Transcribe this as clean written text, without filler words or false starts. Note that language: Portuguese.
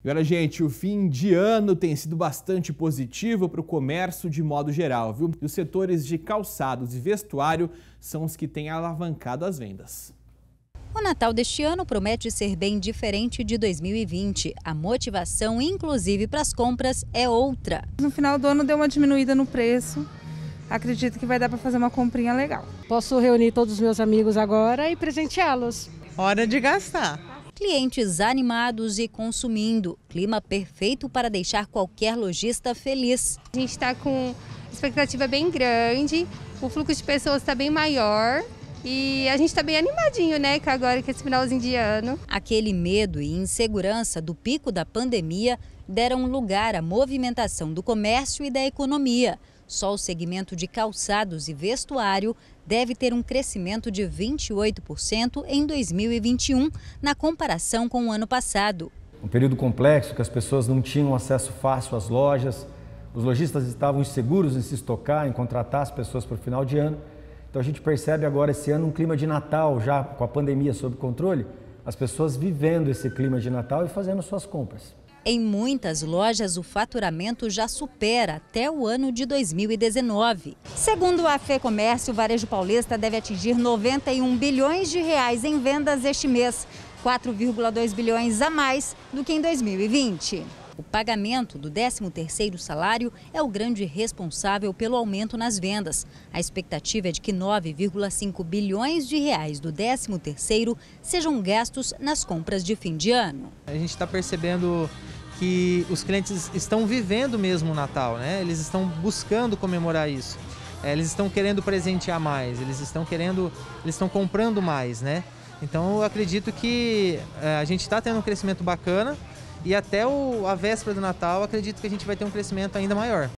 E olha, gente, o fim de ano tem sido bastante positivo para o comércio de modo geral, viu? E os setores de calçados e vestuário são os que têm alavancado as vendas. O Natal deste ano promete ser bem diferente de 2020. A motivação, inclusive para as compras, é outra. No final do ano deu uma diminuída no preço. Acredito que vai dar para fazer uma comprinha legal. Posso reunir todos os meus amigos agora e presenteá-los. Hora de gastar. Clientes animados e consumindo. Clima perfeito para deixar qualquer lojista feliz. A gente está com expectativa bem grande, o fluxo de pessoas está bem maior e a gente está bem animadinho, né? Que agora que esse finalzinho de ano. Aquele medo e insegurança do pico da pandemia deram lugar à movimentação do comércio e da economia. Só o segmento de calçados e vestuário deve ter um crescimento de 28% em 2021, na comparação com o ano passado. Um período complexo, que as pessoas não tinham acesso fácil às lojas, os lojistas estavam inseguros em se estocar, em contratar as pessoas para o final de ano. Então a gente percebe agora esse ano um clima de Natal, já com a pandemia sob controle, as pessoas vivendo esse clima de Natal e fazendo suas compras. Em muitas lojas, o faturamento já supera até o ano de 2019. Segundo a FEComércio, o varejo paulista deve atingir 91 bilhões de reais em vendas este mês, 4,2 bilhões a mais do que em 2020. O pagamento do 13º salário é o grande responsável pelo aumento nas vendas. A expectativa é de que 9,5 bilhões de reais do 13º sejam gastos nas compras de fim de ano. A gente está percebendo que os clientes estão vivendo mesmo o Natal, né? Eles estão buscando comemorar isso. Eles estão querendo presentear mais, eles estão comprando mais, né? Então eu acredito que a gente está tendo um crescimento bacana e até a véspera do Natal acredito que a gente vai ter um crescimento ainda maior.